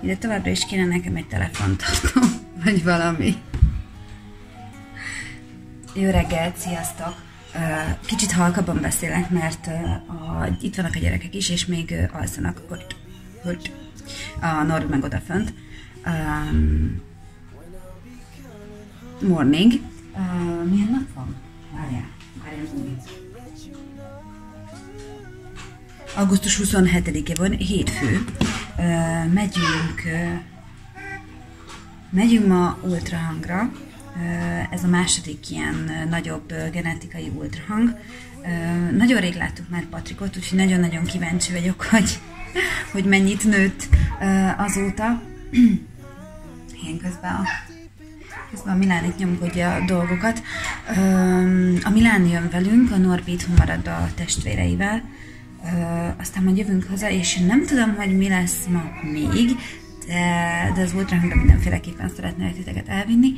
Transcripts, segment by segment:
Ide továbbra is kéne nekem egy telefontartó, vagy valami. Jó reggelt, sziasztok! Kicsit halkabban beszélek, mert itt vannak a gyerekek is, és még alszanak ott. A Norbi meg odafönt. Morning. Milyen nap van? Várjál. Augusztus 27-e van, hétfő. Megyünk ma ultrahangra. Ez a második ilyen nagyobb genetikai ultrahang. Nagyon rég láttuk már Patrikot, úgyhogy nagyon-nagyon kíváncsi vagyok, hogy mennyit nőtt azóta. Én közben a Milán itt nyomkodja a dolgokat. A Milán jön velünk, a Norbi itthon marad a testvéreivel. Aztán majd jövünk haza, és nem tudom, hogy mi lesz ma még, de az ultrahangra mindenféleképpen szeretnék titeket elvinni.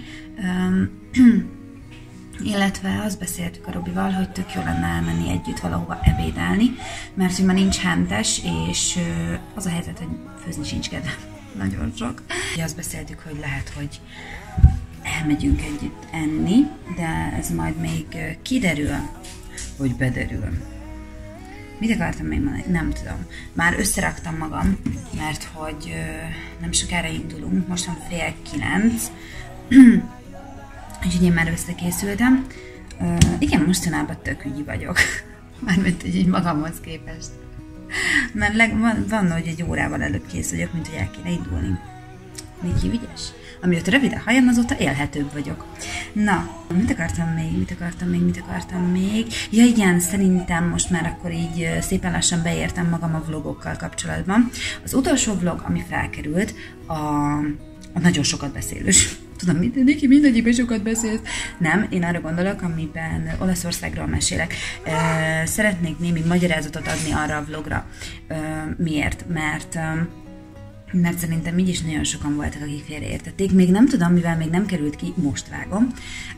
Illetve azt beszéltük a Robival, hogy tök jó lenne elmenni együtt valahova ebédelni, mert hogy ma nincs hentes, és az a helyzet, hogy főzni sincs kedvem. Nagyon sok. Azt beszéltük, hogy lehet, hogy elmegyünk együtt enni, de ez majd még kiderül, hogy bederül. Mit akartam még mondani? Nem tudom. Már összeraktam magam, mert hogy nem sokára indulunk, most van 8:30, úgyhogy én már összekészültem. Igen, mostanában tök ügyi vagyok, mármint így magamhoz képest. Mert van, hogy egy órával előbb kész vagyok, mint hogy el kéne indulni. Miki ügyes? Amióta rövid a hajam, azóta élhetőbb vagyok. Na, mit akartam még? Ja igen, szerintem most már akkor így szépen lassan beértem magam a vlogokkal kapcsolatban. Az utolsó vlog, ami felkerült, a nagyon sokat beszélős. Tudom, mindegyikben sokat beszélsz. Nem, én arra gondolok, amiben Olaszországról mesélek. Szeretnék némi magyarázatot adni arra a vlogra. Miért? Mert szerintem így is nagyon sokan voltak, akik félreértették. Még nem tudom, mivel még nem került ki, most vágom.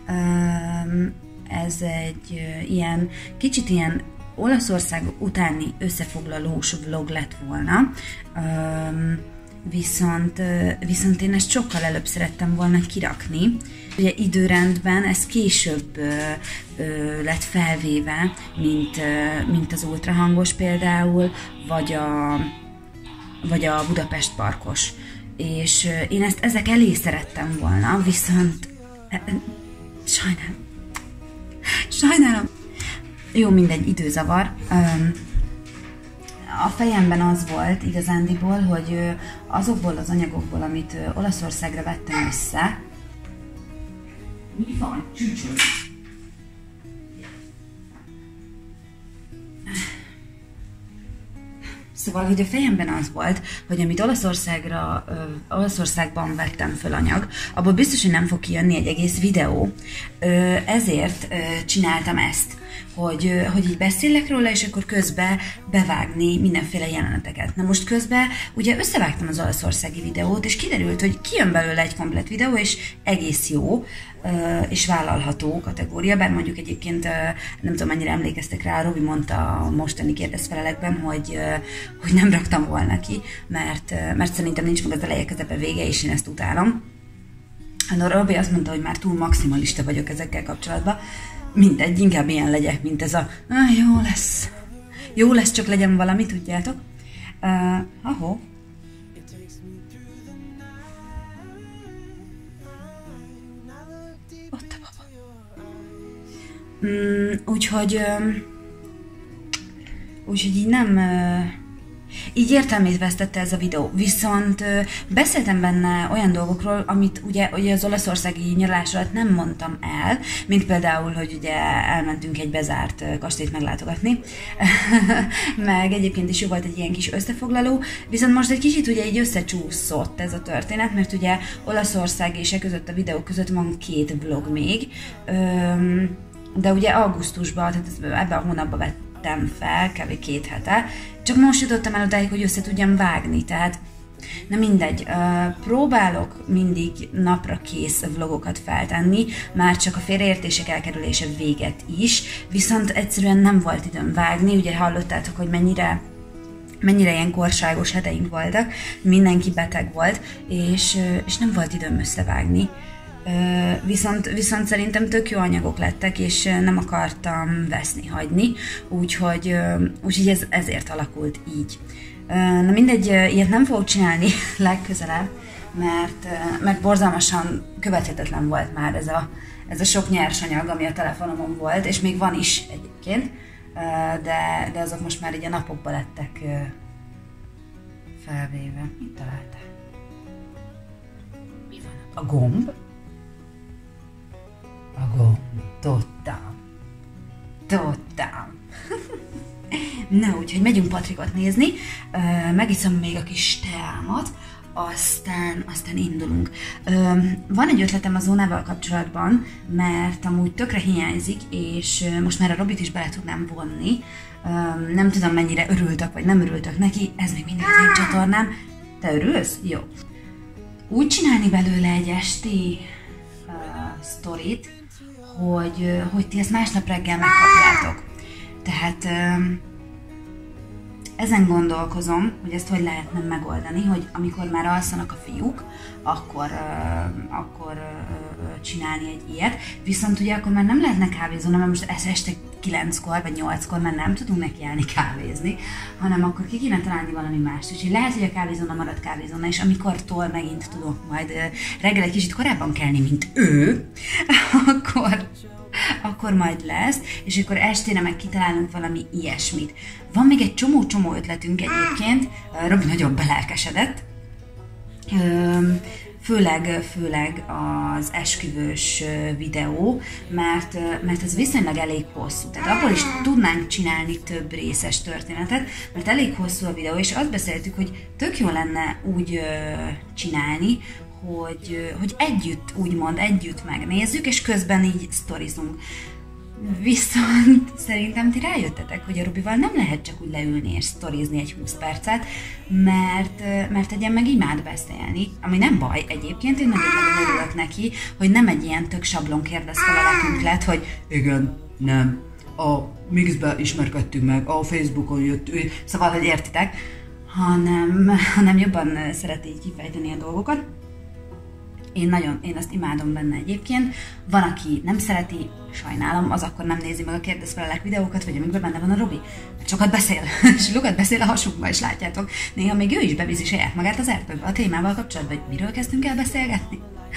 Ez egy kicsit ilyen Olaszország utáni összefoglalós vlog lett volna. Viszont én ezt sokkal előbb szerettem volna kirakni. Ugye időrendben ez később lett felvéve, mint az ultrahangos például, vagy a Budapest parkos. És én ezek elé szerettem volna, viszont sajnálom. Jó, mindegy, időzavar. A fejemben az volt igazándiból, hogy azokból az anyagokból, amit Olaszországra vettem össze... Mi van? Csücsös! Szóval, hogy a fejemben az volt, hogy amit Olaszországban vettem föl anyag, abból biztos, hogy nem fog kijönni egy egész videó. Ezért csináltam ezt, hogy így beszélek róla, és akkor közben bevágni mindenféle jeleneteket. Na most közben ugye összevágtam az olaszországi videót, és kiderült, hogy kijön belőle egy komplet videó, és egész jó, és vállalható kategória, bár mondjuk egyébként nem tudom, mennyire emlékeztek rá, Robi mondta a mostani kérdezfelelekben, hogy nem raktam volna ki, mert szerintem nincs meg az eleje, közepe, vége, és én ezt utálom. Robi azt mondta, hogy már túl maximalista vagyok ezekkel kapcsolatban. Mindegy, inkább ilyen legyek, mint ez a jó lesz. Jó lesz, csak legyen valami, tudjátok? Ott a baba. Úgyhogy így nem... Így értelmét vesztette ez a videó, viszont beszéltem benne olyan dolgokról, amit ugye az olaszországi nyaralás alatt nem mondtam el, mint például, hogy ugye elmentünk egy bezárt kastélyt meglátogatni, meg egyébként is jó volt egy ilyen kis összefoglaló, viszont most egy kicsit ugye így összecsúszott ez a történet, mert ugye Olaszország és között a videó között van 2 vlog még, de ugye augusztusban, tehát ebben a hónapban vettem fel, kb. 2 hete, csak most jutottam el odáig, hogy össze tudjam vágni, tehát na mindegy, próbálok mindig napra kész vlogokat feltenni, már csak a félreértések elkerülése véget is, viszont egyszerűen nem volt időm vágni, ugye hallottátok, hogy mennyire mennyire ilyen korságos heteink voltak, mindenki beteg volt, és nem volt időm összevágni. Viszont szerintem tök jó anyagok lettek, és nem akartam veszni, hagyni, úgyhogy ez ezért alakult így. Na mindegy, ilyet nem fogok csinálni legközelebb, mert borzalmasan követhetetlen volt már ez a sok nyersanyag, ami a telefonomon volt, és még van is egyébként, de azok most már így a napokban lettek felvéve. Mit találtál? Mi van? A gomb? A gomb. Tudtam. Na, úgyhogy megyünk Patrikot nézni, megiszom még a kis teámat, aztán indulunk. Van egy ötletem a zónával kapcsolatban, mert amúgy tökre hiányzik, és most már a Robit is bele tudnám vonni. Nem tudom, mennyire örültök, vagy nem örültök neki, ez még mindig az én csatornám. Te örülsz? Jó. Úgy csinálni belőle egy esti sztorit, hogy ti ezt másnap reggel megkapjátok. Tehát ezen gondolkozom, hogy ezt hogy lehetne megoldani, hogy amikor már alszanak a fiúk, akkor csinálni egy ilyet. Viszont ugye akkor már nem lehetne kávézóna, mert most este 9-kor vagy 8-kor már nem tudunk nekiállni kávézni, hanem akkor ki kéne találni valami mást. Úgyhogy lehet, hogy a kávézóna marad kávézóna, és amikortól megint tudok majd reggel egy kicsit korábban kelni, mint ő, akkor majd lesz, és akkor estére meg kitalálunk valami ilyesmit. Van még egy csomó ötletünk egyébként, Robi nagyon belelkesedett, főleg az esküvős videó, mert ez viszonylag elég hosszú. Tehát abból is tudnánk csinálni több részes történetet, mert elég hosszú a videó, és azt beszéltük, hogy tök jó lenne úgy csinálni, hogy együtt megnézzük, és közben így sztorizunk. Viszont szerintem ti rájöttetek, hogy a Robival nem lehet csak úgy leülni és sztorizni egy 20 percet, mert egyen meg imád beszélni, ami nem baj egyébként, én nagyon örülök neki, hogy nem egy ilyen tök sablon kérdezfelelekünk lett, hogy igen, nem, a Mixbe ismerkedtünk meg, a Facebookon jött ő, szóval, hogy értitek, hanem jobban szereti így kifejteni a dolgokat. Én ezt imádom benne egyébként. Van, aki nem szereti, sajnálom, az akkor nem nézi meg a kérdezfelelek videókat, vagy amikben benne van a Robi. Mert sokat beszél, és sokat beszél a hasunkba is, látjátok. Néha még ő is beviszi saját magát az erdőbe a témával kapcsolatban, hogy miről kezdtünk el beszélgetni.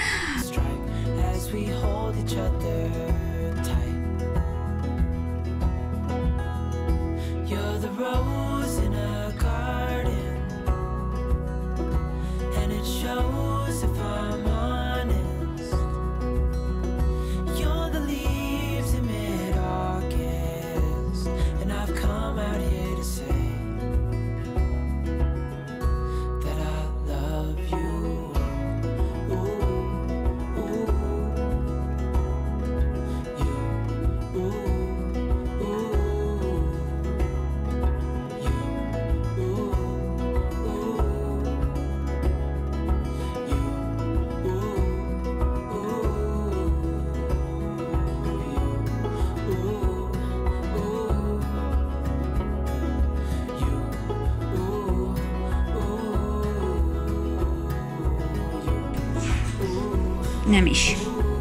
Nem is.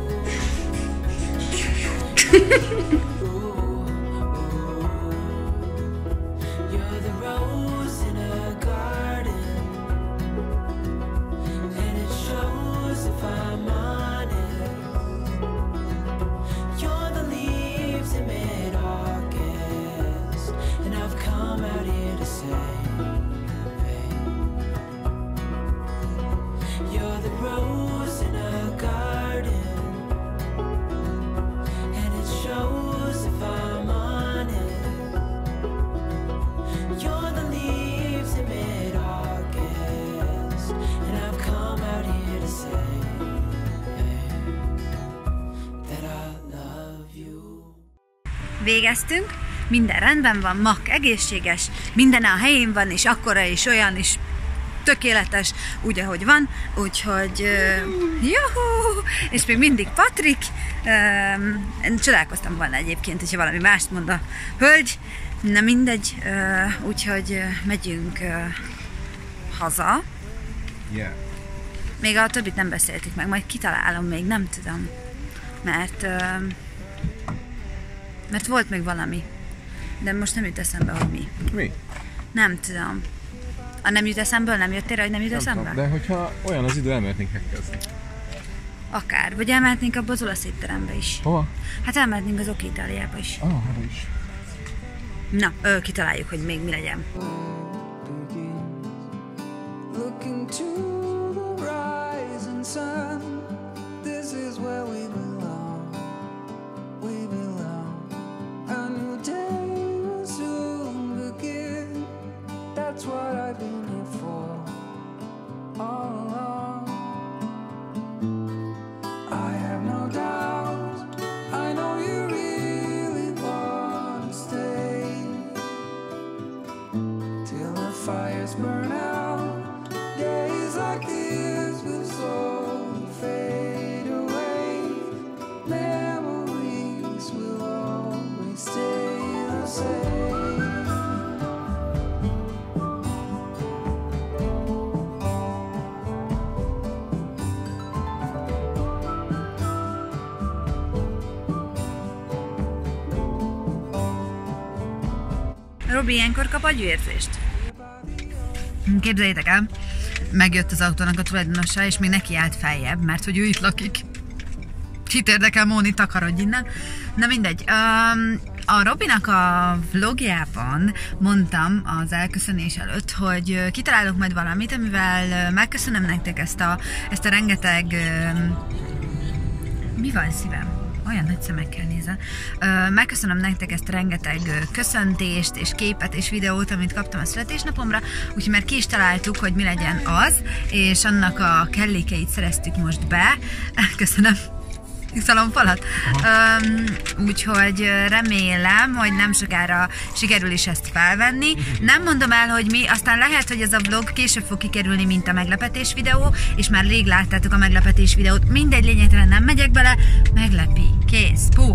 Végeztünk, minden rendben van, Mak egészséges, minden a helyén van, és akkora és olyan is tökéletes, úgy ahogy van, úgyhogy juhú, és még mindig Patrik, csodálkoztam volna egyébként, hogyha valami mást mond a hölgy, Na mindegy, úgyhogy megyünk haza. Yeah. Még a többit nem beszéltük meg, majd kitalálom még, nem tudom. Mert volt még valami. De most nem jut eszembe, hogy mi. Mi? Nem tudom. A nem jut eszemből, nem jöttél rá, hogy nem jut eszembe? Tudom, de hogyha olyan az idő, elmehetnénk hackezni. Akár. Vagy elmehetnénk abba az olasz étterembe is. Hova? Hát elmehetnénk az Oki Itáliába is. Hova is. Na, kitaláljuk, hogy még mi legyen. Robi ilyenkor kap agyvérzést. Képzeljétek el, megjött az autónak a tulajdonosa, és még neki állt feljebb, mert hogy ő itt lakik. Kit érdekel, Móni, takarodj innen. Na mindegy. A Robinak a vlogjában mondtam az elköszönés előtt, hogy kitalálok majd valamit, amivel megköszönöm nektek ezt a rengeteg... Mi van, szívem? Olyan nagy szemekkel nézel. Megköszönöm nektek ezt a rengeteg köszöntést, és képet, és videót, amit kaptam a születésnapomra, úgyhogy már ki is találtuk, hogy mi legyen az, és annak a kellékeit szereztük most be. Köszönöm. Szalonfalat. Úgyhogy remélem, hogy nem sokára sikerül is ezt felvenni. Nem mondom el, hogy mi, aztán lehet, hogy ez a vlog később fog kikerülni, mint a meglepetés videó, és már rég láttátok a meglepetés videót. Mindegy, lényegtelen, nem megyek bele. Meglepi. Kész. Puff.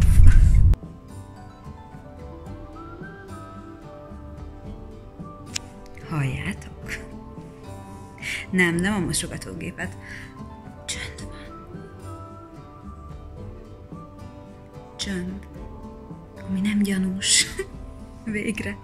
Halljátok? Nem a mosogatógépet. Csönd van. Csönd. Ami nem gyanús. Végre.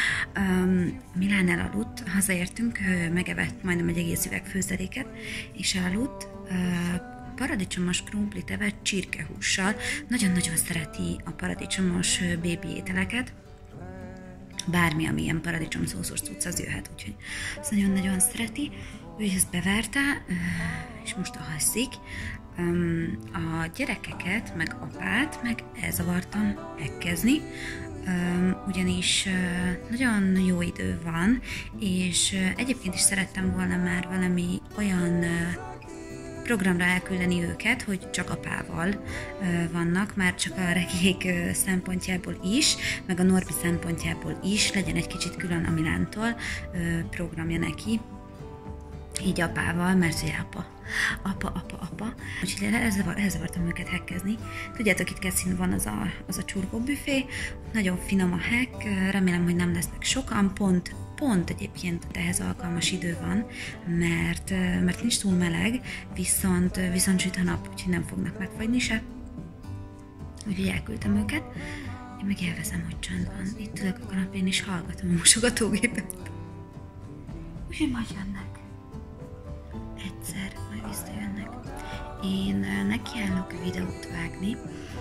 Milán elaludt, hazaértünk, megevett majdnem egy egész üveg főzeléket, és elaludt. Paradicsomos krumplit evett csirkehússal. Nagyon-nagyon szereti a paradicsomos bébi ételeket. Bármi, ami ilyen paradicsomszószos cucc, az jöhet, úgyhogy ezt nagyon-nagyon szereti. Ő ezt beverte, és most alszik. A gyerekeket, meg apát, meg elzavartam hackezni, ugyanis nagyon jó idő van, és egyébként is szerettem volna már valami olyan programra elküldeni őket, hogy csak apával vannak, már csak a Regiék szempontjából is, meg a Norbi szempontjából is, legyen egy kicsit külön a Milántól programja neki, így apával, mert ugye apa. Úgyhogy elzavartam őket hackezni. Tudjátok, itt Kessin van az a csurgó büfé, nagyon finom a hack, remélem, hogy nem lesznek sokan, pont egyébként ehhez alkalmas idő van, mert nincs túl meleg, viszont süt a nap, úgyhogy nem fognak megfagyni se. Úgyhogy elküldtem őket, én meg élvezem, hogy csönd van. Itt ülök a kanapén és hallgatom a mosogatógépet. Úgyhogy majd jönnek. Egyszer majd visszajönnek. Én nekiállok videót vágni,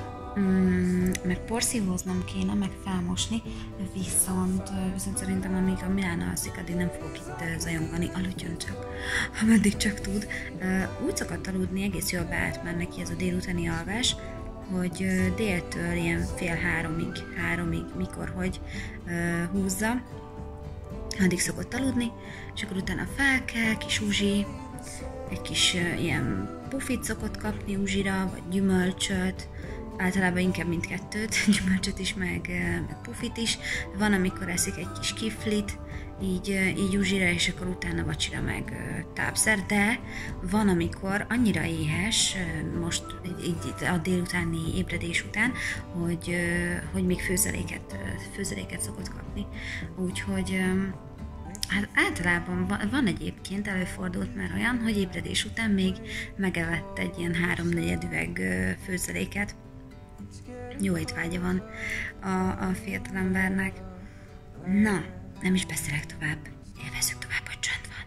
mert porszívóznom kéne, meg felmosni, viszont szerintem amíg a Milán alszik, addig nem fogok itt zajongani, aludjon csak, ameddig csak tud. Úgy szokott aludni, egész jól beállt már neki ez a délutáni alvás, hogy déltől ilyen fél háromig, mikor hogy húzza, addig szokott aludni, és akkor utána felkel, kis uzsi, egy kis ilyen pufit szokott kapni uzsira, vagy gyümölcsöt, általában inkább mindkettőt, gyümölcsöt is, meg pufit is. Van, amikor eszik egy kis kiflit, így uzsira, és akkor utána vacsira meg tápszer, de van, amikor annyira éhes, most így a délutáni ébredés után, hogy még főzeléket szokott kapni. Úgyhogy hát általában van egyébként, előfordult már olyan, hogy ébredés után még megevett egy ilyen 3-4 üveg főzeléket. Jó étvágya van a fiatalembernek. Na, nem is beszélek tovább. Élvezzük tovább, hogy csönd van.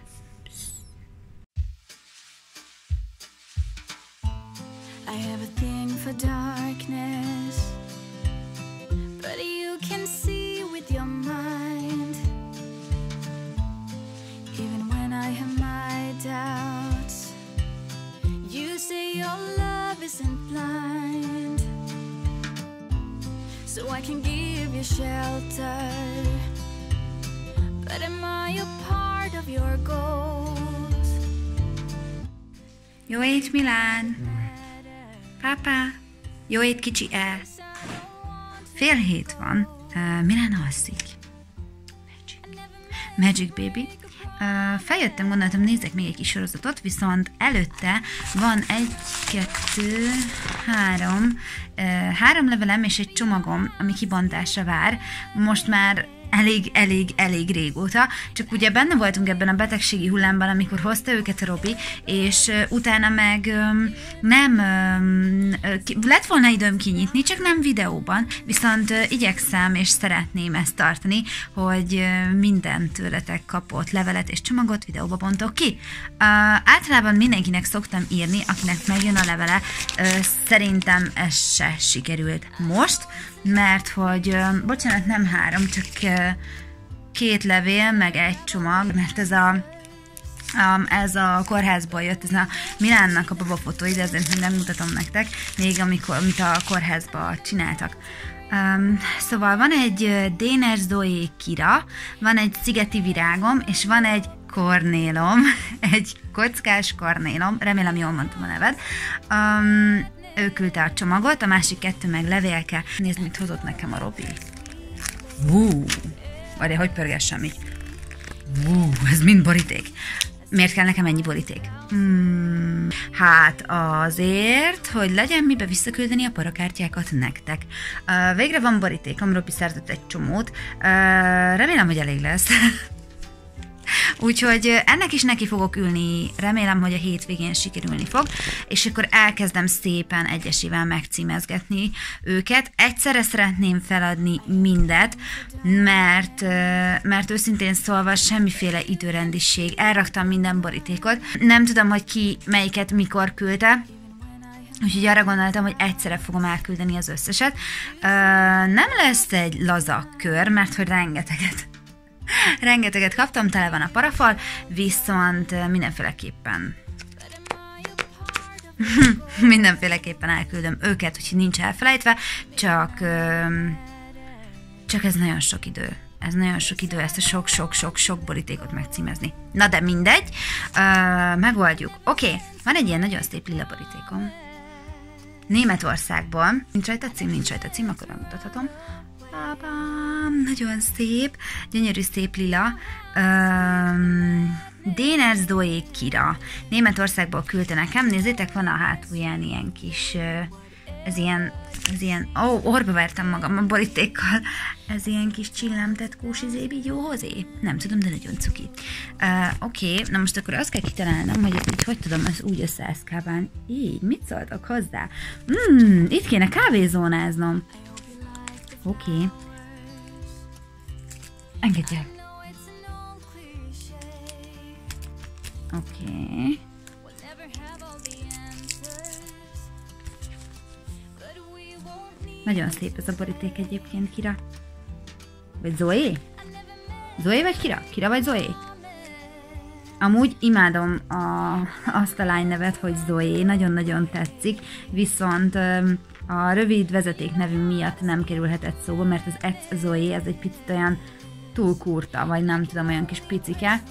I have a thing for darkness, but you can see with your mind. Even when I have my doubts, you say your love isn't blind. So I can give you shelter, but am I a part of your goals? Jó ét, Milán! Pápá! Jó ét, kicsi E! 6:30 van. Milán alszik. Magic Baby. Feljöttem, gondoltam, nézzek még egy kis sorozatot, viszont előtte van 3 levelem és egy csomagom, ami kibontásra vár. Most már elég régóta, csak ugye benne voltunk ebben a betegségi hullámban, amikor hozta őket a Robi, és utána meg lett volna időm kinyitni, csak nem videóban, viszont igyekszem és szeretném ezt tartani, hogy minden tőletek kapott levelet és csomagot videóba bontok ki. Általában mindenkinek szoktam írni, akinek megjön a levele, szerintem ez se sikerült most, mert hogy, bocsánat, nem 3, csak 2 levél, meg egy csomag, mert ez a kórházból jött, ez a Milánnak a babafotói, de ezért nem mutatom nektek, még amit a kórházban csináltak. Szóval van egy Dénes Zoé Kira, van egy Szigeti Virágom, és van egy Kornélom, egy kockás Kornélom, remélem jól mondtam a neved. Ő küldte a csomagot, a másik 2 meg levélke. Nézd, mit hozott nekem a Robi. Várjál, hogy pörgessem így. Ez mind boríték. Miért kell nekem ennyi boríték? Hát azért, hogy legyen mibe visszaküldeni a parakártyákat nektek. Végre van borítékom, Robi szerzett egy csomót. Remélem, hogy elég lesz. Úgyhogy ennek is neki fogok ülni, remélem, hogy a hétvégén sikerülni fog, és akkor elkezdem szépen egyesével megcímezgetni őket. Egyszerre szeretném feladni mindet, mert őszintén szólva semmiféle időrendiség. Elraktam minden borítékot. Nem tudom, hogy ki melyiket mikor küldte, úgyhogy arra gondoltam, hogy egyszerre fogom elküldeni az összeset. Nem lesz egy laza kör, mert hogy rengeteget kaptam, tele van a parafal, viszont mindenféleképpen elküldöm őket, úgyhogy nincs elfelejtve, csak ez nagyon sok idő. Ez nagyon sok idő, ezt a sok borítékot megcímezni. Na de mindegy, megoldjuk. Oké, van egy ilyen nagyon szép lila borítékom. Németországból. Nincs rajta cím, akkor megmutathatom. Nagyon szép, gyönyörű szép lila. Dénes Zoé Kira. Németországból küldte nekem. Nézzétek, van a hátulján ilyen kis... Ez ilyen... orba vertem magam a borítékkal. Ez ilyen kis csillámtetkós izébígyóhozé. Nem tudom, de nagyon cuki. Oké, na most akkor azt kell kitalálnom, hogy ezt így hogy tudom ezt úgy összeeszkábálni. Így, mit szóltak hozzá? Itt kéne kávézónáznom. Oké. Engedjek. Oké. Nagyon szép ez a boríték egyébként, Kira. Vagy Zoé? Zoé vagy Kira? Kira vagy Zoé? Amúgy imádom azt a lánynevet, hogy Zoé, nagyon-nagyon tetszik, viszont a rövid vezetéknevű miatt nem kerülhetett szóba, mert az Zoé, ez egy picit olyan túl kurta, vagy nem tudom, olyan kis picike.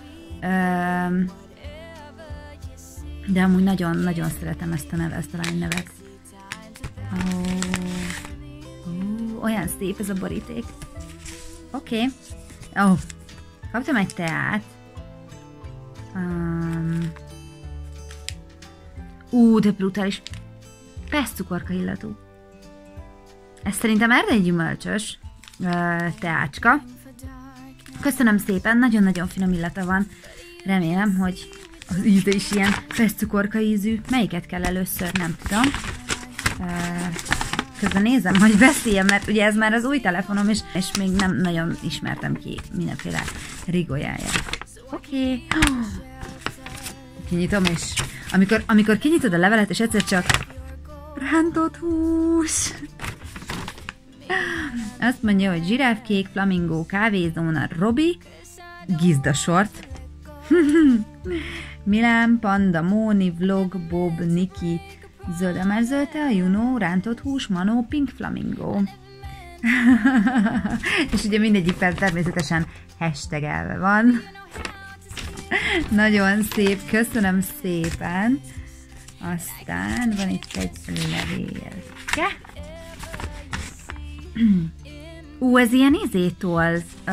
De amúgy nagyon-nagyon szeretem ezt a lánynevet. Olyan szép ez a boríték. Oké. Kaptam egy teát. De brutális. Peszcukorka illatú. Ez szerintem erdei gyümölcsös teácska. Köszönöm szépen, nagyon-nagyon finom illata van. Remélem, hogy az íze is ilyen peszcukorka ízű. Melyiket kell először, nem tudom. Közben nézem, hogy beszéljem, mert ugye ez már az új telefonom, és még nem nagyon ismertem ki mindenféle rigójáját. Oké. Kinyitom, és amikor kinyitod a levelet, és egyszer csak rántott hús. Azt mondja, hogy zsiráfkék, flamingó, kávézóna, Robi, gizdasort, Milán, Panda, Móni, Vlog, Bob, Niki, zöld emerzölte, Juno, rántott hús, Manó, Pink Flamingo. És ugye mindegyik természetesen hashtagelve van. Nagyon szép, köszönöm szépen. Aztán van itt egy levélke. Ez ilyen toll.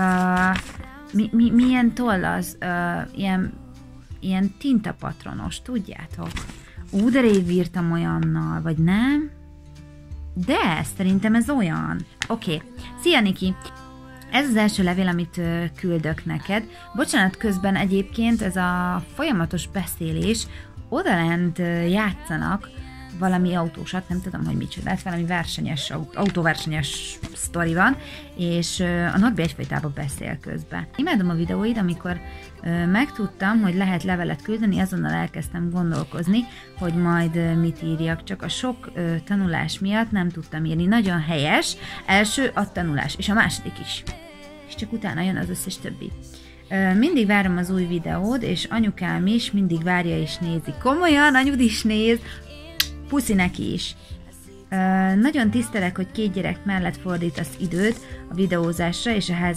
Milyen toll az? Ilyen tintapatronos, tudjátok? De rég írtam olyannal, vagy nem? De, szerintem ez olyan. Oké. Szia, Niki! Ez az első levél, amit küldök neked. Bocsánat, közben egyébként ez a folyamatos beszélés, odalent játszanak valami autósat, nem tudom, hogy micsoda, valami versenyes, autóversenyes sztori van, és a Norbi egyfajtában beszél közben. Imádom a videóid, amikor megtudtam, hogy lehet levelet küldeni, azonnal elkezdtem gondolkozni, hogy majd mit írjak, csak a sok tanulás miatt nem tudtam írni. Nagyon helyes, első a tanulás, és a második is. És csak utána jön az összes többi. Mindig várom az új videód, és anyukám is mindig várja és nézi. Komolyan, anyud is néz, puszi neki is. Nagyon tisztelek, hogy 2 gyerek mellett fordítasz időt a videózásra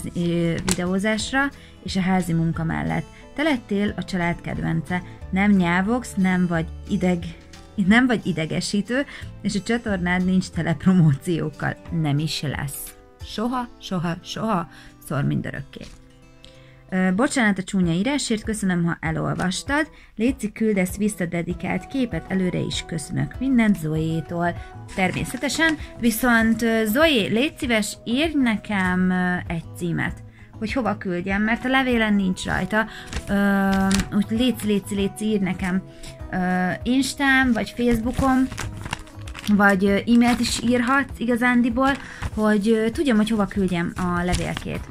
és a házi munka mellett. Te lettél a család kedvence, nem nyávogsz, nem vagy idegesítő, és a csatornád nincs tele promóciókkal. Nem is lesz. Soha, soha, soha, szor mindörökké. Bocsánat a csúnya írásért, köszönöm, ha elolvastad. Léci, küldesz vissza dedikált képet, előre is köszönök mindent Zoétól. Természetesen, viszont Zoé, légy szíves, írj nekem egy címet, hogy hova küldjem, mert a levélen nincs rajta. Úgy léci, írj nekem Instán, vagy Facebookon, vagy e-mailt is írhatsz igazándiból, hogy tudjam, hogy hova küldjem a levélkét.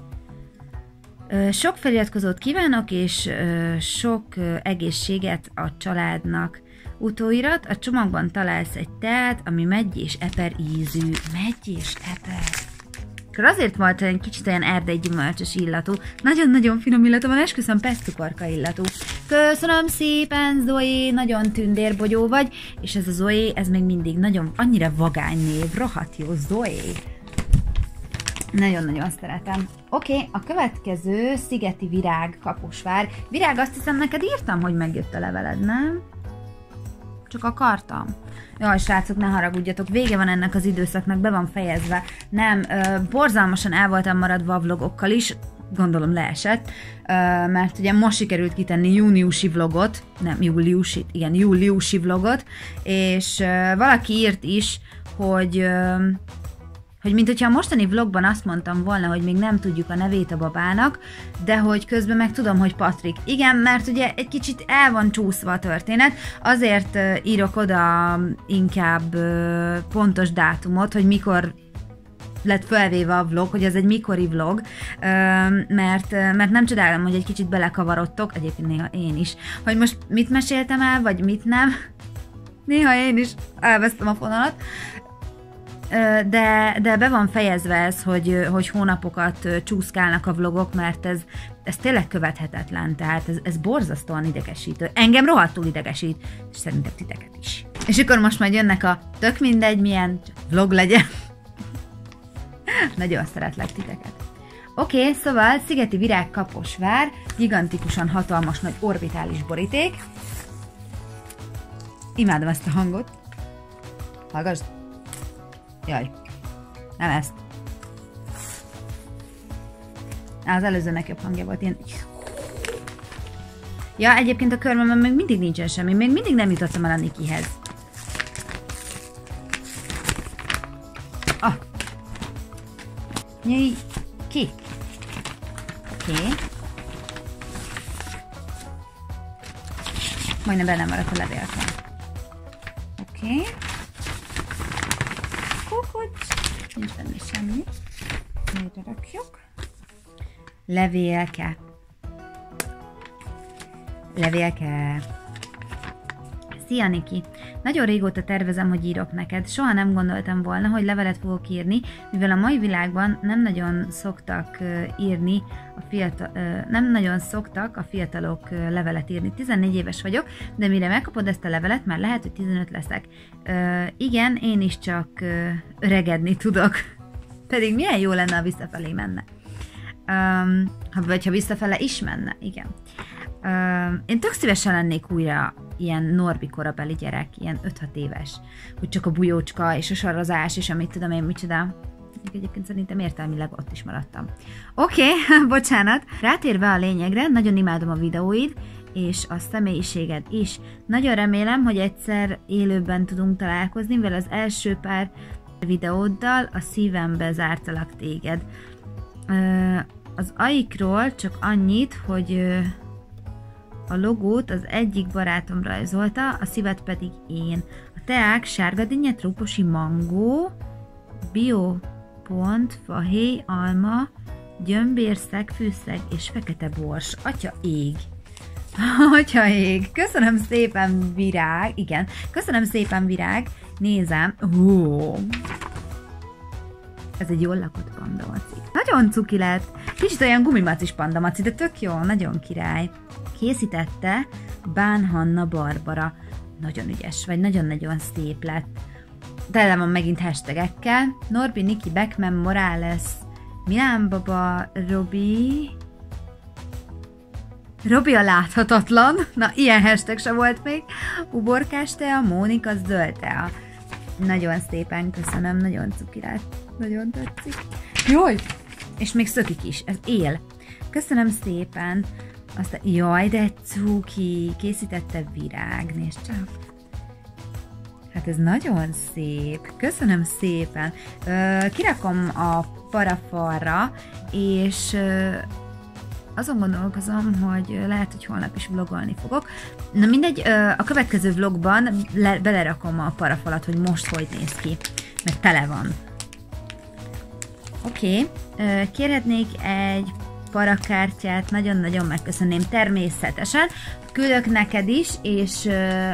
Sok feliratkozót kívánok, és sok egészséget a családnak. Utóirat, a csomagban találsz egy teát, ami meggy és eper ízű. Meggy és eper. Akkor azért volt egy kicsit olyan erdei gyümölcsös illatú. Nagyon-nagyon finom illatú van, esküszöm, peszcukorka illatú. Köszönöm szépen, Zoé, nagyon tündérbogyó vagy, és ez a Zoé, ez még mindig nagyon, annyira vagány név, rohadt jó, Zoé. Nagyon-nagyon szeretem. Oké, a következő Szigeti Virág, Kaposvár. Virág, azt hiszem, neked írtam, hogy megjött a leveled, nem? Csak akartam. Jaj, srácok, ne haragudjatok, vége van ennek az időszaknak, be van fejezve. Nem, borzalmasan el voltam maradva a vlogokkal is, gondolom leesett, mert ugye most sikerült kitenni júniusi vlogot, nem júliusi, igen, júliusi vlogot, és valaki írt is, hogy mint hogyha a mostani vlogban azt mondtam volna, hogy még nem tudjuk a nevét a babának, de hogy közben meg tudom, hogy Patrik. Igen, mert ugye egy kicsit el van csúszva a történet, azért írok oda inkább pontos dátumot, hogy mikor lett felvéve a vlog, hogy ez egy mikori vlog, mert nem csodálom, hogy egy kicsit belekavarodtok, egyébként néha én is, hogy most mit meséltem el, vagy mit nem. Néha én is elvesztem a fonalat. De be van fejezve ez, hogy hónapokat csúszkálnak a vlogok, mert ez tényleg követhetetlen, tehát ez borzasztóan idegesítő. Engem rohadtul idegesít, és szerintem titeket is. És akkor most majd jönnek a tök mindegy, milyen vlog legyen. Nagyon szeretlek titeket. Oké, szóval Szigeti Virág, Kaposvár, gigantikusan hatalmas nagy orbitális boríték. Imádom ezt a hangot. Hallgass! Jaj, nem ezt. Az előzőnek jobb hangja volt, ilyen... Ja, egyébként a körmömben még mindig nincsen semmi, még mindig nem jutottam el a Nikihez. Ah! Nyíj ki! Oké. Majdnem benne maradt a levélke. Oké. Kukucs! Nincs benne semmi. Helyre rakjuk. Levélke. Levélke. Szia, Niki! Nagyon régóta tervezem, hogy írok neked. Soha nem gondoltam volna, hogy levelet fogok írni, mivel a mai világban nem nagyon szoktak írni nem nagyon szoktak a fiatalok levelet írni. 14 éves vagyok, de mire megkapod ezt a levelet, már lehet, hogy 15 leszek. Igen, én is csak öregedni tudok. Pedig milyen jó lenne, ha visszafelé menne. Vagy ha visszafele is menne, igen. Én tök szívesen lennék újra ilyen Norbi korabeli gyerek, ilyen 5-6 éves, hogy csak a bujócska és a sarozás, és amit tudom én micsoda. Egyébként szerintem értelmileg ott is maradtam. Oké, bocsánat. Rátérve a lényegre, nagyon imádom a videóid, és a személyiséged is. Nagyon remélem, hogy egyszer élőben tudunk találkozni, mivel az első pár videóddal a szívembe zártalak téged. Az Aikról csak annyit, hogy a logót az egyik barátom rajzolta, a szívet pedig én. A teák sárga dinnye, trópusi mangó, biopont, fahéj, alma, gyömbérszeg, fűszeg és fekete bors. Atya ég! Atya ég! Köszönöm szépen, virág! Igen, köszönöm szépen, virág! Nézem! Ez egy jól lakott pandamaci. Nagyon cuki lett! Kicsit olyan gumimacis pandamaci, de tök jó, nagyon király. Készítette Bán Hanna Barbara. Nagyon ügyes vagy, nagyon-nagyon szép lett. Tele van megint hashtagekkel. Norbi, Niki, Beckman, Morales, Milán Baba, Robi a láthatatlan. Na, ilyen hashtag se volt még. Uborkás tea, Mónika, zöld tea. Nagyon szépen köszönöm, nagyon cuki lett. Nagyon tetszik. Jaj! És még szökik is, ez él. Köszönöm szépen. Aztán, jaj, de cuki, készítette virág, nézd csak. Hát ez nagyon szép. Köszönöm szépen. Kirakom a parafalra, és azon gondolkozom, hogy lehet, hogy holnap is vlogolni fogok. Na mindegy, a következő vlogban belerakom a parafalat, hogy most hogy néz ki, mert tele van. Oké, kérhetnék egy parakártyát, nagyon-nagyon megköszönném, természetesen. Küldök neked is, és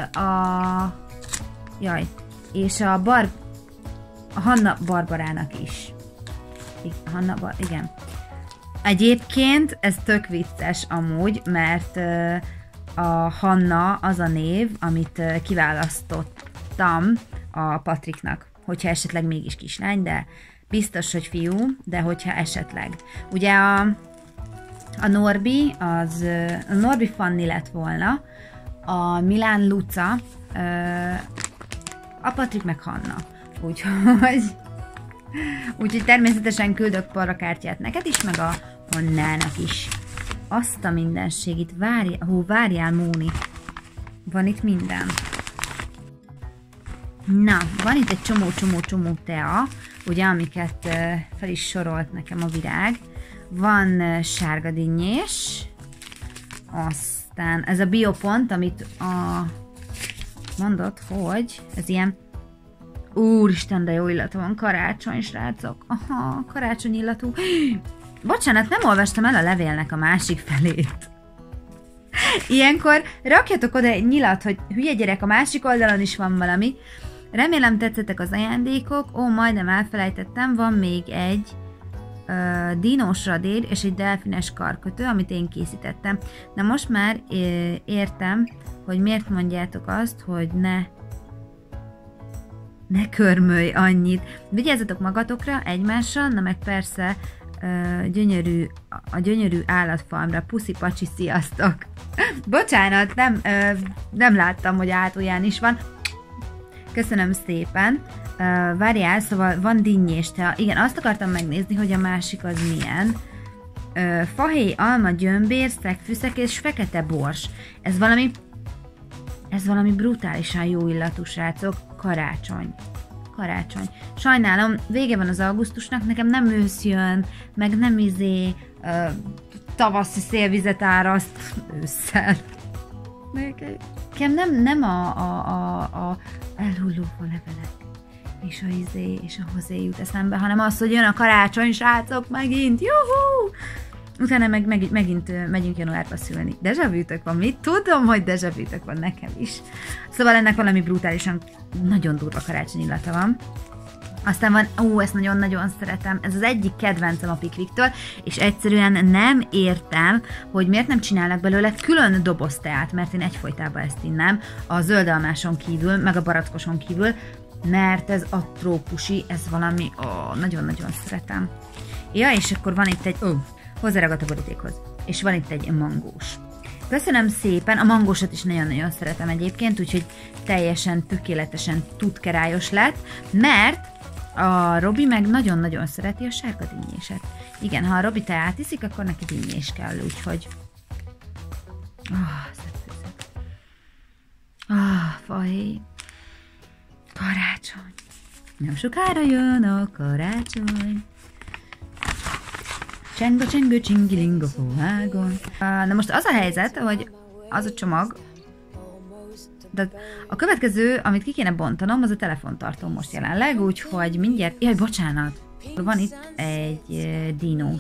a Hanna Barbarának is. Igen. Egyébként ez tök vicces amúgy, mert a Hanna az a név, amit kiválasztottam a Patriknak, hogyha esetleg mégis kislány, de biztos, hogy fiú, de hogyha esetleg. Ugye a Norbi, a Norbi Fanni lett volna, a Milán Luca, a Patrik meg Hanna. Úgyhogy természetesen küldök parakártyát neked is, meg a Hannának is. Azt a mindenségit, várjál, Móni. Van itt minden. Na, van itt egy csomó tea, ugye, amiket fel is sorolt nekem a virág. Van sárgadinnyés, aztán ez a biopont, amit mondott, hogy ez ilyen, úristen, de jó illata van, karácsony, srácok. Aha, karácsony illatú. Bocsánat, nem olvastam el a levélnek a másik felét. Ilyenkor rakjatok oda egy nyilat, hogy hülye gyerek, a másik oldalon is van valami. Remélem tetszettek az ajándékok. Ó, majdnem elfelejtettem, van még egy dinós radér és egy delfines karkötő, amit én készítettem. Na most már értem, hogy miért mondjátok azt, hogy ne körmölj annyit. Vigyázzatok magatokra, egymásra, na meg persze a gyönyörű állatfarmra. Puszi pacsi, sziasztok! Bocsánat, nem láttam, hogy átulján is van. Köszönöm szépen. Várjál, szóval van dinnyés tea. Igen, azt akartam megnézni, hogy a másik az milyen. Fahéj, alma, gyömbér, szegfűszek és fekete bors. Ez valami brutálisan jó illatú, srácok. Karácsony. Sajnálom, vége van az augusztusnak, nekem nem ősz jön, meg nem tavaszi szélvizet áraszt ősszel. Nekem nem a elhulló levelek és a hozé jut eszembe, hanem az, hogy jön a karácsony, srácok, megint, juhú! Utána megint megyünk januárba szülni. Dezsavűtök van, mit? Tudom, hogy dezsavűtök van nekem is. Szóval ennek valami brutálisan nagyon durva karácsony illata van. Aztán van, ezt nagyon-nagyon szeretem, ez az egyik kedvencem a Pickwicktől, és egyszerűen nem értem, hogy miért nem csinálnak belőle külön dobozteát, mert én egyfolytában ezt innám, a zöldalmáson kívül, meg a barackoson kívül, mert ez a trópusi, ez valami, nagyon-nagyon szeretem. Ja, és akkor van itt egy, hozzáragadt a borítékhoz, és van itt egy mangós. Köszönöm szépen, a mangósat is nagyon-nagyon szeretem egyébként, úgyhogy teljesen, tökéletesen tudkerályos lett, mert a Robi meg nagyon-nagyon szereti a sárga dinnyéset. Igen, ha a Robi teát iszik, akkor neki dinnyés kell, úgyhogy... Fahéj. Karácsony. Nem sokára jön a karácsony. Csenga, csengő, csingiling a fohágon. Na most az a helyzet, hogy az a csomag, de a következő, amit ki kéne bontanom, az a telefontartóm most jelenleg, úgyhogy mindjárt... Jaj, bocsánat! Van itt egy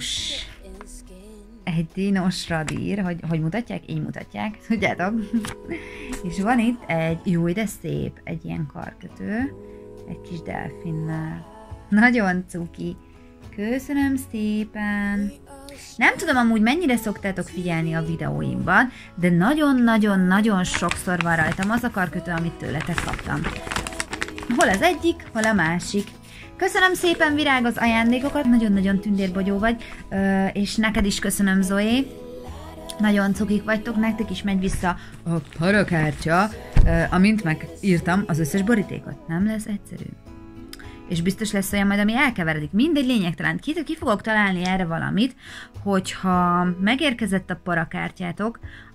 dinos radír, hogy mutatják? Így mutatják, tudjátok? És van itt egy, jó, de szép, egy ilyen karkötő, egy kis delfinnel. Nagyon cuki. Köszönöm szépen! Nem tudom amúgy mennyire szoktátok figyelni a videóimban, de nagyon-nagyon-nagyon sokszor van rajtam az a karkötő, amit tőletek kaptam. Hol az egyik, hol a másik. Köszönöm szépen, Virág, az ajándékokat, nagyon-nagyon tündérbogyó vagy, és neked is köszönöm, Zoé. Nagyon cukik vagytok, nektek is megy vissza a parakártya, amint megírtam az összes borítékot. Nem lesz egyszerű. És biztos lesz olyan majd, ami elkeveredik. Mindegy, lényegtelen. Ki fogok találni erre valamit, hogyha megérkezett a parakártyátok,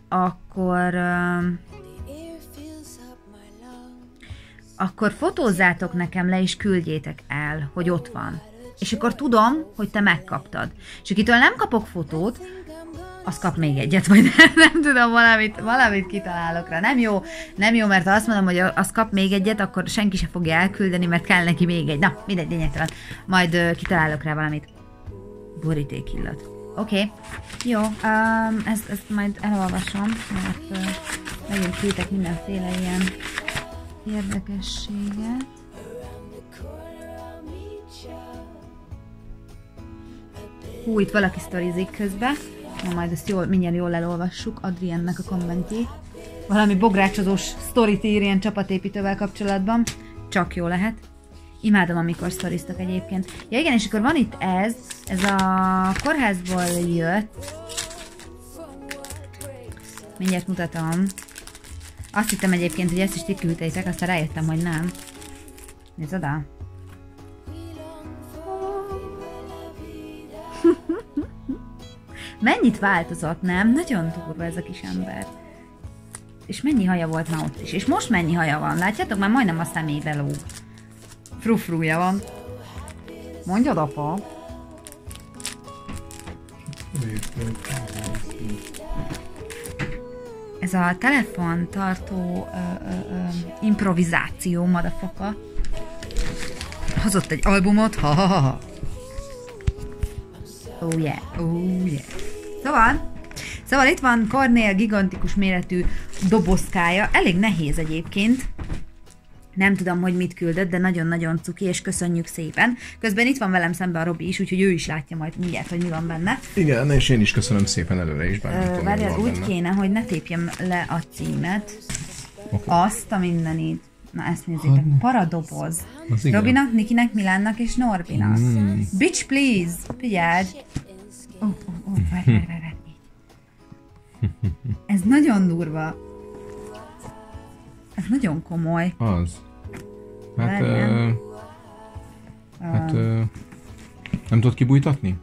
akkor fotózzátok nekem le, és küldjétek el, hogy ott van. És akkor tudom, hogy te megkaptad. És akitől nem kapok fotót, az kap még egyet, vagy nem tudom, valamit kitalálok rá. Nem jó, mert ha azt mondom, hogy az kap még egyet, akkor senki sem fogja elküldeni, mert kell neki még egy. Na, mindegy, lényegtelen. Majd kitalálok rá valamit. Borítékillat. Oké. Jó, ezt majd elolvasom, mert megint küldtek mindenféle ilyen érdekességet. Hú, itt valaki sztorizik közben. Na, majd ezt mindjárt jól elolvassuk, Adriennek a kommentjét. Valami bográcsozós sztorit ír ilyen csapatépítővel kapcsolatban. Csak jó lehet. Imádom, amikor sztoriztak egyébként. Ja igen, és akkor van itt ez a kórházból jött. Mindjárt mutatom. Azt hittem egyébként, hogy ezt is ti küldtétek, aztán rájöttem, hogy nem. Nézd oda. Mennyit változott, nem? Nagyon durva ez a kis ember. És mennyi haja volt már ott is. És most mennyi haja van? Látjátok? Már majdnem a szemébe lóg. Frufrúja van. Mondjad, apa. Ez a telefontartó improvizáció, madafaka. Hozott egy albumot. Ha-ha-ha. Oh yeah, oh yeah. Szóval itt van Kornél gigantikus méretű dobozkája. Elég nehéz egyébként. Nem tudom, hogy mit küldött, de nagyon-nagyon cuki, és köszönjük szépen. Közben itt van velem szemben a Robi is, úgyhogy ő is látja majd mindjárt, hogy mi van benne. Igen, és én is köszönöm szépen előre is. Várjál, úgy benne kéne, hogy ne tépjem le a címet. Okay. Azt a mindenit. Na, ezt nézzétek. Paradoboz. Robinak, Nikinek, Milánnak és Norbinak. Bitch, please! Figyeld! Várj. Ez nagyon durva. Ez nagyon komoly. Az. Hát Hát nem tudod kibújtatni?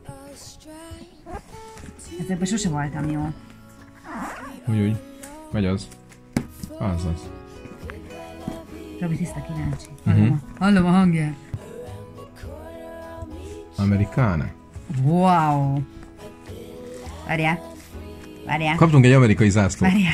Ezekben sose voltam jó. Úgy. Megy az. Azaz. Robi tiszta kíváncsi. Hallom a hangját. Amerikána. Wow. Várjál. Várjál. Kaptunk egy amerikai zászlót. Várjál.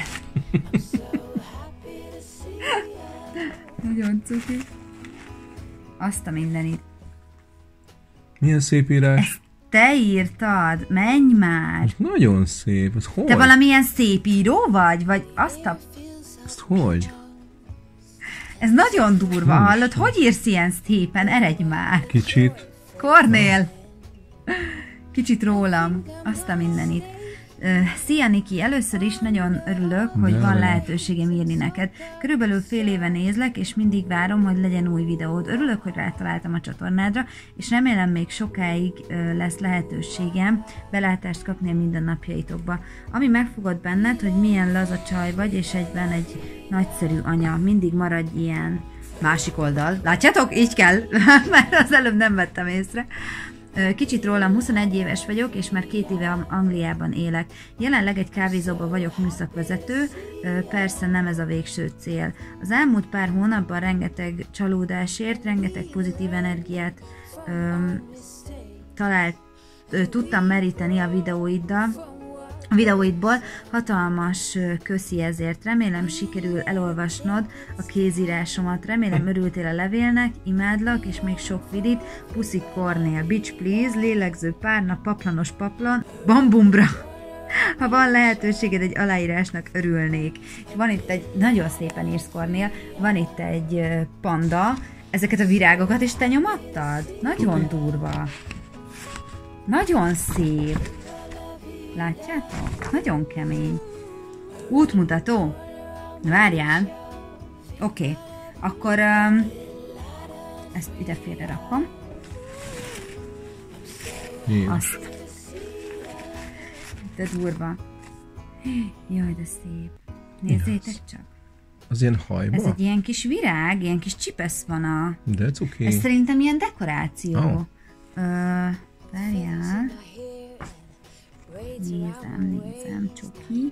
Nagyon cuki. Azt a mindenit. Milyen szép írás. Ezt te írtad? Menj már. Ez nagyon szép. Ez hol? Te valamilyen szép író vagy? Vagy azt a... Ezt hogy? Ez nagyon durva, hallod? Hogy írsz ilyen szépen? Eredj már. Kicsit. Kornél! Kicsit rólam. Azt a mindenit. Szia Niki, először is nagyon örülök, hogy van lehetőségem írni neked. Körülbelül fél éve nézlek, és mindig várom, hogy legyen új videód. Örülök, hogy rátaláltam a csatornádra, és remélem még sokáig lesz lehetőségem belátást kapni a mindennapjaitokba. Ami megfogott benned, hogy milyen laza csaj vagy, és egyben egy nagyszerű anya. Mindig maradj ilyen. Másik oldal. Látjátok? Így kell, mert az előbb nem vettem észre. Kicsit rólam, 21 éves vagyok, és már 2 éve Angliában élek. Jelenleg egy kávézóban vagyok műszakvezető, persze nem ez a végső cél. Az elmúlt pár hónapban rengeteg csalódásért, rengeteg pozitív energiát tudtam meríteni a videóidból. Hatalmas köszi ezért. Remélem sikerül elolvasnod a kézírásomat. Remélem örültél a levélnek, imádlak, és még sok vidit. Puszi Kornél, bitch please, lélegző párna, paplanos paplan, bambumbra. Ha van lehetőséged egy aláírásnak, örülnék. És van itt egy, nagyon szépen írsz Kornél, van itt egy panda. Ezeket a virágokat is te nyomattad? Nagyon durva. Nagyon szép. Látjátok? Nagyon kemény. Útmutató? Várjál. Oké. Akkor ezt ide félre rakom. Azt. De durva. Jaj, de szép. Nézzétek csak. Az ilyen hajba? Ez egy ilyen kis virág, ilyen kis csipesz van a... De cuki. Ez szerintem ilyen dekoráció. Várjál. Nézem, csoki.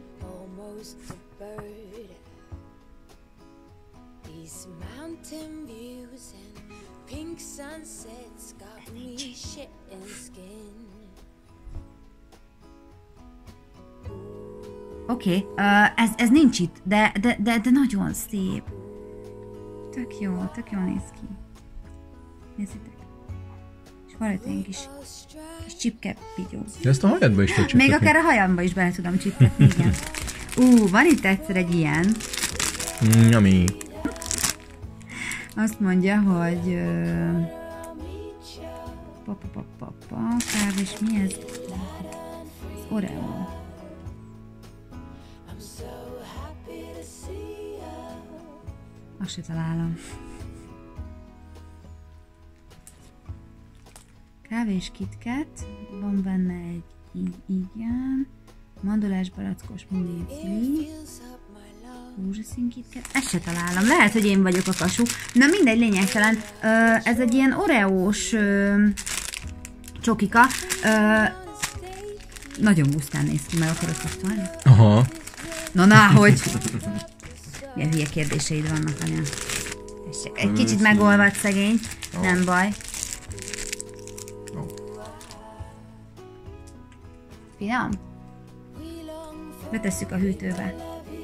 Oké, ez nincs itt, de nagyon szép. Tök jó néz ki. Nézzétek. És van egy ilyen kis csipke pigyó. De ezt a hajadba is tudod csipketni. Még akár a hajamba is bele tudom csipketni, igen. Van itt egyszer egy ilyen. Nyami. Azt mondja, hogy... kávés, mi ez? Ez Oreo. Azt se találom. Kávés KitKat, van benne egy igen, mandulás barackos mulécli, rózsaszín KitKat, ezt se találom, lehet, hogy én vagyok a kasu, na mindegy, lényegtelen, ez egy ilyen oreós csokika, nagyon busztán néz ki, meg akarod kóstolni? Aha. Na, hogy? Milyen hülye kérdéseid vannak, anya. Egy kicsit megolvad szegény, nem baj. Finom? Betesszük a hűtőbe.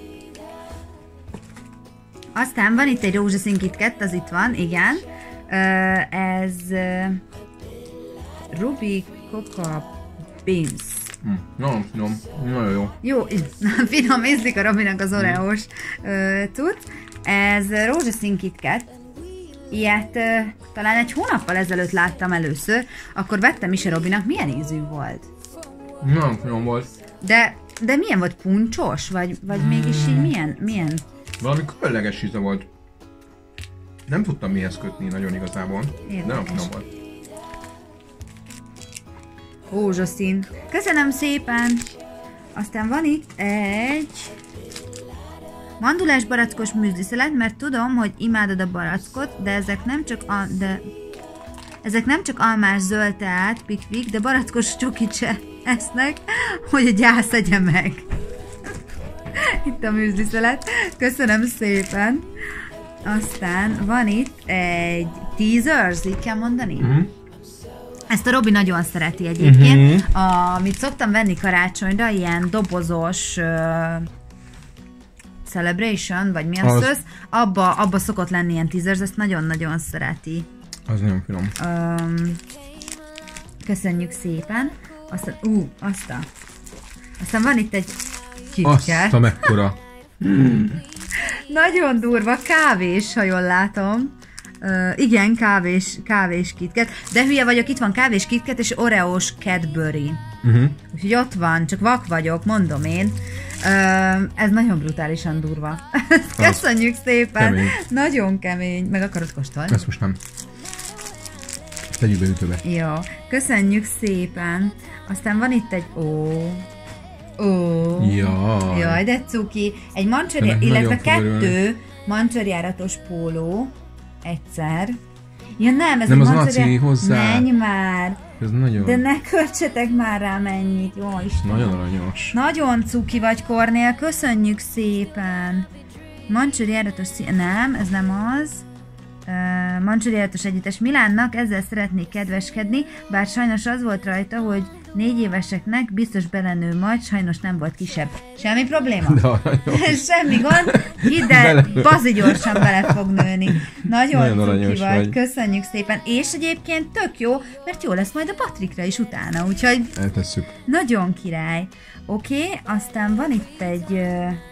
Aztán van itt egy rózsaszín KitKat, az itt van, igen. Ez Ruby Coca Beans. Nagyon finom, nagyon jó. Jó, finom, ízlik a Robinak az oreós cucc. Ez rózsaszín KitKat. Ilyet talán egy hónappal ezelőtt láttam először, akkor vettem is a Robinak. Milyen ízű volt? Nagyon finom volt. De milyen volt? Puncsos? Vagy mégis így milyen? Valami különleges íze volt. Nem tudtam mihez kötni nagyon igazából. De nagyon finom volt. Rózsaszín. Köszönöm szépen! Aztán van itt egy mandulás barackos műzliszelet, mert tudom, hogy imádod a barackot, de ezek nem csak ezek nem csak almás zöld teát, pikvik, de barackos csokit se esznek, hogy a gyász egye meg. Itt a műzliszelet. Köszönöm szépen. Aztán van itt egy teasers, így kell mondani? Ezt a Robi nagyon szereti egyébként. Amit szoktam venni karácsonyra, ilyen dobozos celebration, vagy mi az, abba szokott lenni ilyen teasers, ezt nagyon-nagyon szereti. Az nagyon finom. Köszönjük szépen. Aztán van itt egy KitKat. Azt a mekkora. Nagyon durva, kávés, ha jól látom. Igen, kávés KitKat. De hülye vagyok, itt van kávés KitKat és Oreós Cadbury. Úgyhogy ott van, csak vak vagyok, mondom én. Ez nagyon brutálisan durva. Köszönjük szépen. Kemény. Nagyon kemény. Meg akarod kóstolni? Ezt most nem. Tegyük be ütőbe. Jó, köszönjük szépen. Aztán van itt egy... Jaj, de cuki. Egy mancsőri, illetve 2 mancsőrjáratos póló. Egyszer. Ja nem, ez nem egy az laci hozzá. Menj már. Ez nagyon... De ne költsetek már rá mennyit. Jó Istenem. Nagyon aranyos. Nagyon cuki vagy, Kornél. Köszönjük szépen. Mancsőrjáratos nem, ez nem az. Mancsúriátos együttes Milánnak, ezzel szeretnék kedveskedni, bár sajnos az volt rajta, hogy 4 éveseknek biztos belenő majd, sajnos nem volt kisebb. Semmi probléma? Semmi gond, ide bazi gyorsan bele fog nőni. Nagyon cuki vagy, köszönjük szépen, és egyébként tök jó, mert jó lesz majd a Patrikra is utána, úgyhogy eltesszük. Nagyon király. Oké, aztán van itt egy,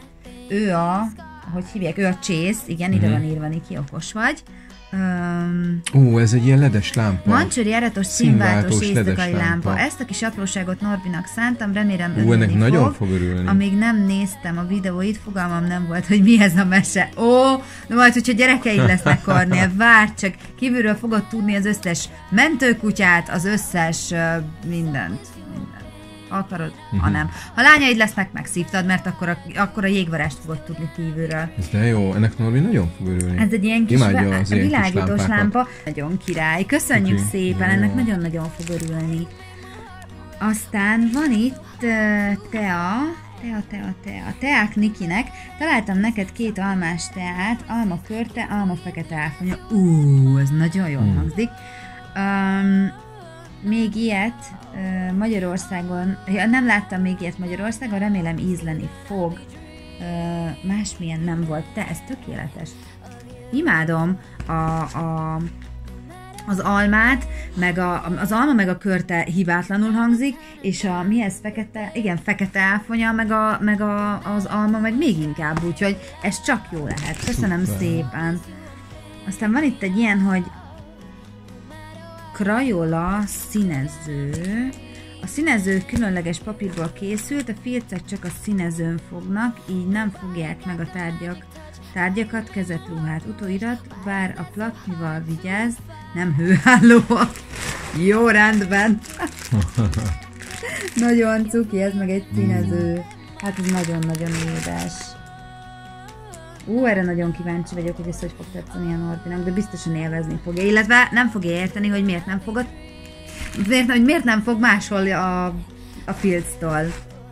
hogy hívják, ő a Chase, igen, ide van írva, Niki, okos vagy. Ez egy ilyen ledes lámpa. Mancsőri járatos színváltós éjszakai lámpa. Ezt a kis apróságot Norbinak szántam, remélem örülni ennek nagyon fog örülni. Amíg nem néztem a videóit, fogalmam nem volt, hogy mi ez a mese. De majd, hogyha gyerekeid lesznek, Kornél, várj csak, kívülről fogod tudni az összes mentőkutyát, az összes mindent. Akarod? Ha nem. Ha lányaid lesznek, megszívtad, mert akkor a jégvarást fogod tudni kívülről. Ez de jó, ennek Norbi nagyon fog örülni. Ez egy ilyen kis világítós lámpa. Nagyon király. Köszönjük szépen, ennek nagyon-nagyon fog örülni. Aztán van itt Teák Nikinek. Találtam neked 2 almás teát, alma körte, alma fekete áfonya. Ez nagyon jól hangzik. Még ilyet Magyarországon, nem láttam még ilyet Magyarországon, remélem ízleni fog. Másmilyen nem volt. Ez tökéletes. Imádom az almát, meg az alma meg a körte hibátlanul hangzik, és mi ez fekete, igen, fekete áfonya, meg az alma meg még inkább, úgyhogy ez csak jó lehet. Köszönöm szépen. Aztán van itt egy ilyen, hogy Crayola színező. A színező különleges papírból készült, a filcek csak a színezőn fognak, így nem fogják meg a tárgyakat, kezet, ruhát. Utóirat, bár a platnival vigyázz, nem hőállóak. Jó, rendben. Nagyon cuki, ez meg egy színező. Hát ez nagyon-nagyon édes. Erre nagyon kíváncsi vagyok, hogy ez hogy fog tetszeni a Norbinak, de biztosan élvezni fogja. Illetve nem fogja érteni, hogy miért nem fogod. Hogy miért nem fog máshol a Fields-tól.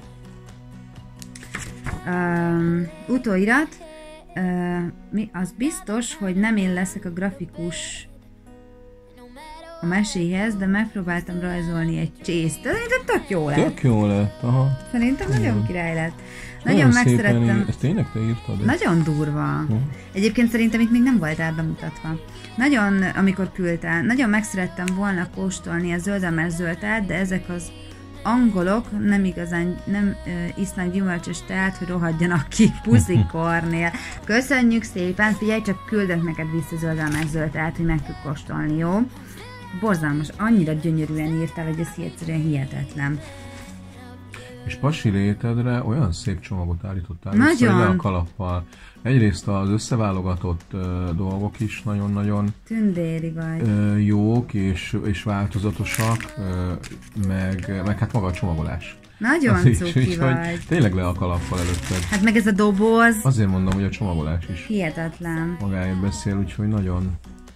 Utóirat. Az biztos, hogy nem én leszek a grafikus a meséhez, de megpróbáltam rajzolni egy Chase-t. Szerintem tök jó lett. Tök jó lett, aha. Szerintem nagyon király lett. Nagyon megszerettem. Ezt tényleg te írtad? Nagyon durva. Egyébként szerintem itt még nem volt bemutatva. Nagyon, amikor küldtél, nagyon megszerettem volna kóstolni a zöldalmás zöldteát, de ezek az angolok nem igazán isznak gyümölcsös teát, hogy rohadjanak ki. Puszi Kornél. Köszönjük szépen, figyelj, csak küldök neked vissza zöldalmás zöldteát, hogy meg tud kóstolni, jó? Borzalmas, annyira gyönyörűen írtál, hogy ez egyszerűen hihetetlen. És Pasi létedre olyan szép csomagot állítottál vissza a kalappal. Egyrészt az összeválogatott dolgok is nagyon-nagyon tündéri vagy. Jók és változatosak, meg hát maga a csomagolás. Nagyon cuki vagy. Tényleg le a kalappal előtted. Hát meg ez a doboz. Azért mondom, hogy a csomagolás is hihetetlen. Magáért beszél, úgyhogy nagyon...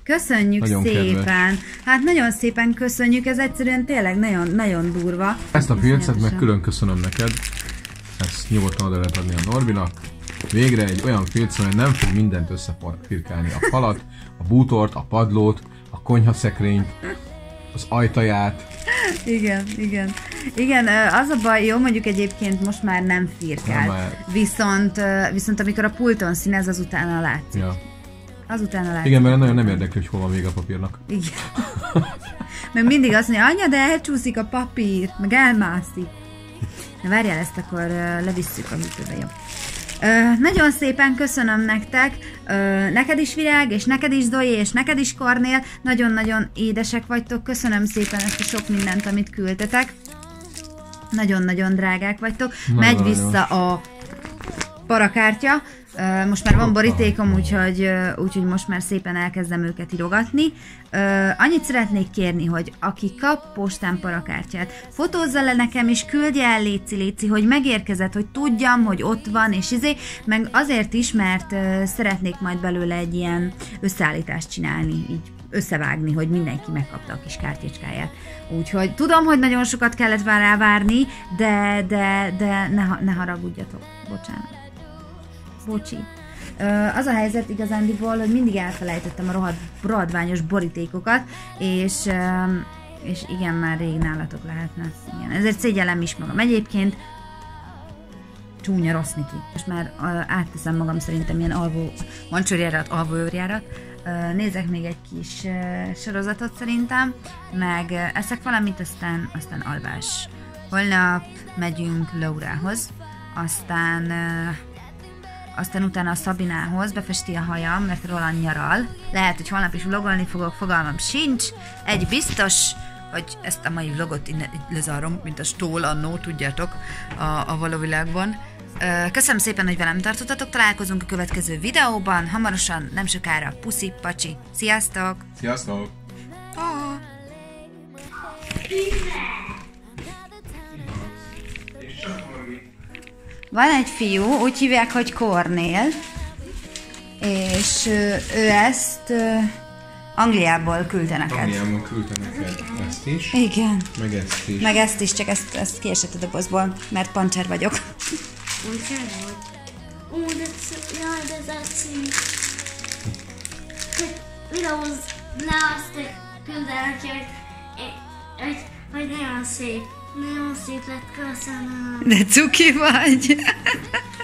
Köszönjük nagyon szépen! Kedves. Hát nagyon szépen köszönjük, ez egyszerűen tényleg nagyon, nagyon durva. Ezt a filcet meg külön köszönöm neked. Ezt nyugodtan oda lehet adni a Norbinak. Végre egy olyan filc, amely nem fog mindent összefirkálni. A falat, a bútort, a padlót, a konyhaszekrényt, az ajtaját. Igen, igen. Igen, az a baj, jó, mondjuk egyébként most már nem firkál. Viszont amikor a pulton színez, az utána látszik. Ja. Azután a igen, mert nagyon nem érdekli, hogy hol van még a papírnak. Igen. Mert mindig azt mondja, anya, de elcsúszik a papír, meg elmászik. Na várjál, ezt akkor levisszük a hűtőbe, jó. Nagyon szépen köszönöm nektek, neked is Virág, és neked is Zoe, és neked is Kornél, nagyon-nagyon édesek vagytok, köszönöm szépen ezt a sok mindent, amit küldtetek. Nagyon-nagyon drágák vagytok, megy vissza a parakártya, most már van borítékom, úgyhogy most már szépen elkezdem őket írogatni. Annyit szeretnék kérni, hogy aki kap postán parakártyát, fotózza le nekem és küldje el léci, hogy megérkezett, hogy tudjam, hogy ott van, és meg azért is, mert szeretnék majd belőle egy ilyen összeállítást csinálni, így összevágni, hogy mindenki megkapta a kis kártyácskáját. Úgyhogy tudom, hogy nagyon sokat kellett rá várni, de ne haragudjatok. Bocsánat. Bocsi. Az a helyzet igazándiból, hogy mindig elfelejtettem a rohadványos borítékokat, és igen, már rég nálatok lehetne. Igen. Ezért szégyellem is magam. Egyébként csúnya rossz Niki. Most már átteszem magam szerintem ilyen mancsőrjárat, alvóőrjárat. Nézek még egy kis sorozatot szerintem, meg eszek valamit, aztán alvás. Holnap megyünk Laurához, aztán utána a Szabinához, befesti a hajam, mert Roland nyaral. Lehet, hogy holnap is vlogolni fogok, fogalmam sincs. Egy biztos, hogy ezt a mai vlogot innen lezárom, mint a stól annó, tudjátok, a való világban. Köszönöm szépen, hogy velem tartottatok, találkozunk a következő videóban, hamarosan, nem sokára, puszi, pacsi. Sziasztok! Sziasztok! Van egy fiú, úgy hívják, hogy Kornél, és ő ezt Angliából küldte neked. Angliából küldte neked ezt is. Igen. Meg ezt is. Meg ezt is, csak ezt kiesett a dobozból, mert pancser vagyok. Pancser vagy? Ó, de ez szép. Videóz le azt küldenek, hogy nagyon szép. Nagyon szép lett, köszönöm. De cuki vagy.